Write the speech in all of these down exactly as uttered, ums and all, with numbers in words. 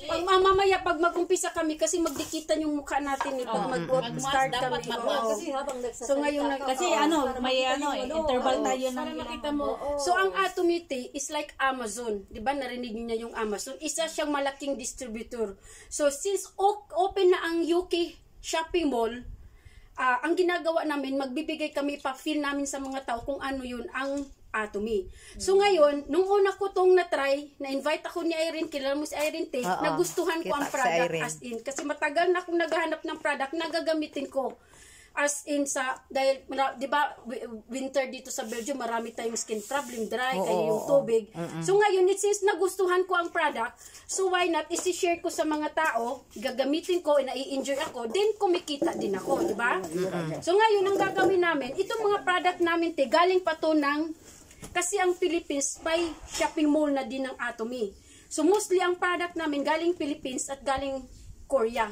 Pag mamamaya, pag mag-umpisa kami, kasi magdikitan yung mukha natin eh, pag mag-start kami. Kasi habang nagsasalita So ngayon, ka, kasi oo, ano, para may makita ano, yung eh, interval oo. tayo ng Para makita mo. Oo. So ang Atomite is like Amazon. Di ba narinig niyo na yung Amazon? Isa siyang malaking distributor. So since open na ang U K shopping mall, uh, ang ginagawa namin, magbibigay kami pa feel namin sa mga tao kung ano yun ang Atomy. So ngayon, nung una ko tong na-try, na-invite ako ni Irene, kilala mo si Irene Te, Oo, nagustuhan ko ang kita si product Irene. as in. Kasi matagal na akong naghahanap ng product, nagagamitin ko. As in sa, dahil, di ba, winter dito sa Belgium, marami tayong skin problem, dry, Oo, kaya yung oo. tubig. Mm-mm. So ngayon, it since nagustuhan ko ang product, so why not, isi-share ko sa mga tao, gagamitin ko, nai-enjoy ako, then kumikita din ako, di ba? So ngayon, ang gagawin namin, itong mga product namin, te, galing pa to ng, kasi ang Philippines, may shopping mall na din ng Atomy. So mostly, ang product namin, galing Philippines at galing Korea.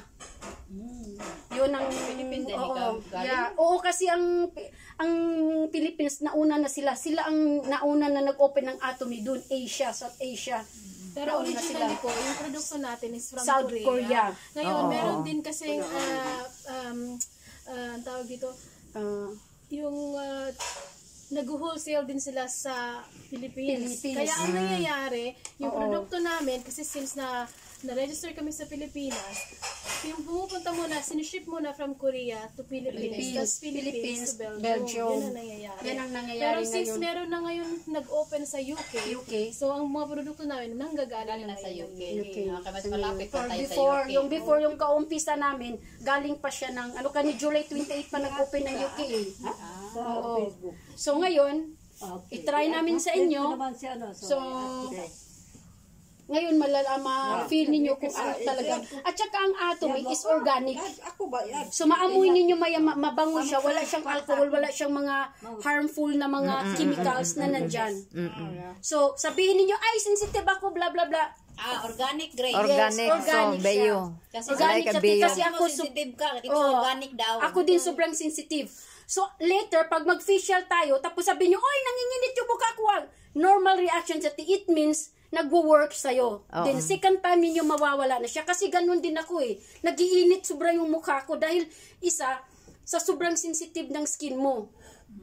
Yun ang Philippines din oo, ikaw, galing? yeah. Oo, kasi ang ang Philippines nauna na sila. Sila ang nauna na nag-open ng Atomy doon, Asia, South Asia. Pero Nauna originally sila. po, yung produkto natin is from South Korea. Korea. Ngayon, Oo. meron din kasing uh, um, uh, ang tawag dito, Uh, yung uh, nag-wholesale din sila sa Philippines. Philippines. Kaya ang nangyayari, yung Oo. produkto namin, kasi since na na-register kami sa Pilipinas, yung pumupunta muna, siniship muna from Korea to Philippines, Philippines, tas Philippines, Philippines, to Belgium. Belgium. Yun ang nangyayari. Yan ang nangyayari Pero since ngayon. meron na ngayon nag-open sa U K, U K. so ang mga produkto namin nanggagaling Galing na sa U K. U K. Okay, mas malapit pa For tayo sa before, U K. yung before yung kaumpisa namin, galing pa siya ng, ano kani, July twenty-eighth pa nag-open ng U K eh. Sa Oo. Facebook. So ngayon, Okay. i-try namin sa Update inyo. ko naman si ano, So, okay. ngayon malalaman, feel ninyo kung ano talaga. At saka ang Atomy is organic. Ako ba yan? So maamoy ninyo maya ma- mabango siya, wala siyang alcohol, wala siyang mga harmful na mga chemicals na nandyan. So sabihin ninyo, ay sensitive ako, bla bla bla. Ah, organic grade. Organic, Yes, organic so, bayo. Kasi Organic like a siya, bayo. kasi ako su- sensitive ka, ito Oo. organic daw. Ako din sobrang sensitive. So, later, pag mag-facial tayo, tapos sabihin nyo, oy, nanginginit yung mukha ko. ah." Normal reaction sa it means, nagwo-work sa'yo. Oo. Then, second time ninyo mawawala na siya. Kasi ganun din ako eh. Nagiinit sobra yung mukha ko dahil isa, sa sobrang sensitive ng skin mo.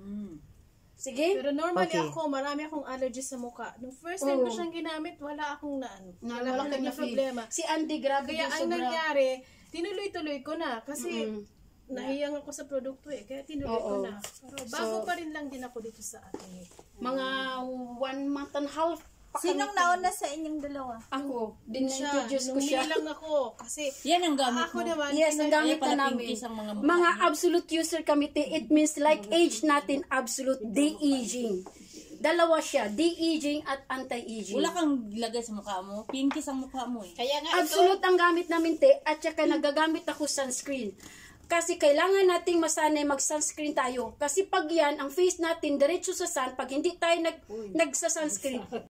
Sige? Pero normally Okay. ako, marami akong allergies sa mukha. Nung first time ko Oo. siyang ginamit, wala akong na, ano, Na, wala akong na, naging problema. Si Andy, grabe Kaya din ang sobra. nangyari, tinuloy-tuloy ko na. Kasi Mm. nahiyang ako sa produkto eh. Kaya tinuloy ko Oo. na. Pero bago pa rin lang din ako dito sa atin eh. Mga one month and a half. pa Sinong kami- nauna sa inyong dalawa? Ako. Siya, Din-introduce ko nung siya. lang ako. Kasi Yan ang gamit ako mo. naman, Yes, ang gamit Kaya pala na namin. pinkies ang mga mukha Mga niyo. absolute user kami, te, it means like age natin, absolute de-aging. Dalawa siya, de-aging at anti-aging. Wala kang lagay sa mukha mo. Pinkies ang mukha mo eh. Kaya nga Absolute ang gamit namin, te, at saka nagagamit ako sunscreen. Kasi kailangan nating masanay mag-sunscreen tayo. Kasi pag yan, ang face natin, diretso sa sun, pag hindi tayo nag, nagsa-sunscreen,